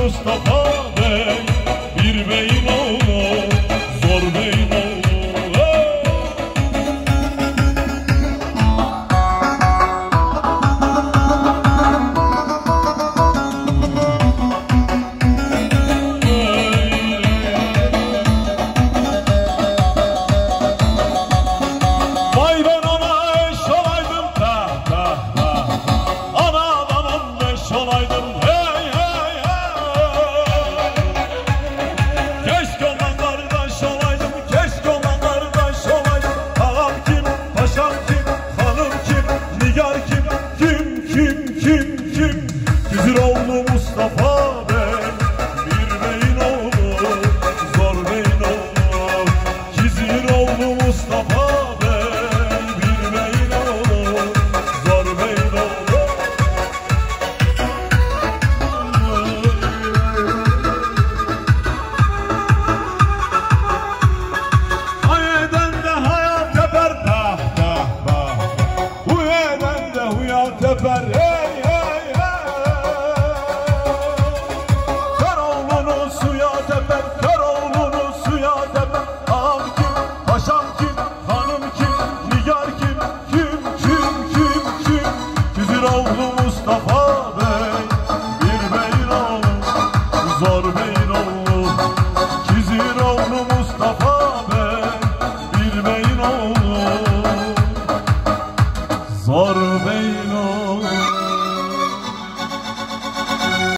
Mustafa Bey, bir beyin oğlu, zor beyin oğlu. Vay ben ona eş olaydım, ana adamım eş olaydım, hey hey hey. Keşke ondan kardeş olaydım, keşke ondan kardeş olaydım. Ağam kim, paşam kim, hanım kim, nigar kim, kim? Güziroğlu Mustafa Bey, bir beyin oğlu, zor beyin oğlu. Güziroğlu Mustafa Bey, bir beyin oğlu, zor beyin oğlu. Hayeden de hayat teper, huyeden de huyat teper, hey hey hey. Kör oğlunu suya teper, kör oğlunu suya teper. Ağam kim, paşam kim, hanım kim, nigar kim, Güziroğlu Mustafa Bey, bir beyin oğlu, zor beyin oğlu. Güziroğlu Mustafa Bey, bir beyin oğlu, zor beyin oğlu.